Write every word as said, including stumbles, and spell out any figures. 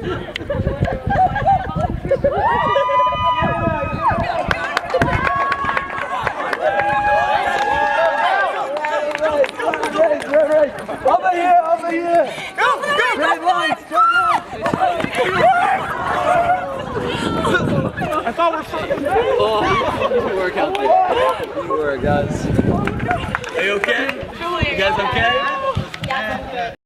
Over here, over here! Go, go! Straight line, straight line! I thought we're fucking Oh, good work out there. Good work, guys. Are you okay? You guys okay?